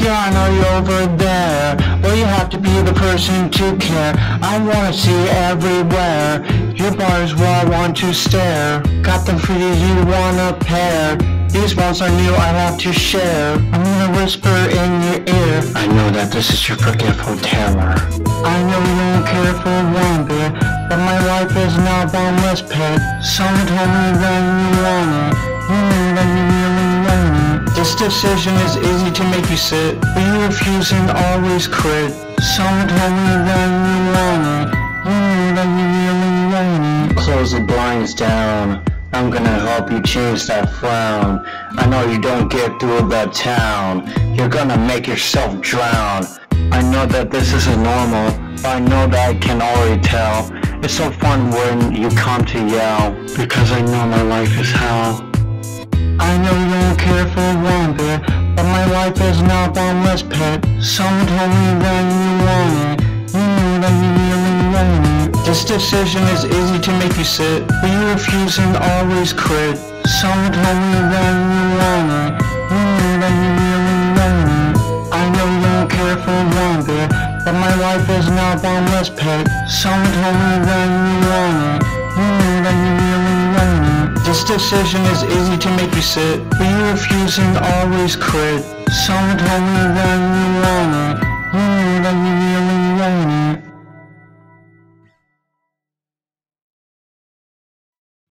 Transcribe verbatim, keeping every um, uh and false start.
gone, are you over there? Well, you have to be the person to care. I wanna see you everywhere. Your bars where I want to stare. Got them for you, you want a pair. These balls are new, I have to share. I'm gonna whisper in your ear. I know that this is your forgetful terror. I know you don't care for one bit, but my life is now boundless pit. Someone told me that you want it. You know that you really want it. This decision is easy to make you sit, but you refuse and always crit. Someone told me that you want it. You know that you really want it. Close the blinds down. I'm gonna help you change that frown. I know you don't get through that town. You're gonna make yourself drown. I know that this isn't normal, but I know that I can already tell. It's so fun when you come to yell, because I know my life is hell. I know you don't care for one bit, but my life is now boundless pit. Someone told me that you want it. You know that you really want it. This decision is easy to make you sit, but you refuse and always crit. Someone told me that you want it. You know that you really want it. I know you don't care for one bit, but my life is now boundless pit. Someone told me that you want it. You know that you really want it. This decision is easy to make you sit, but you refuse and always crit. Someone told me that you want it. You know that you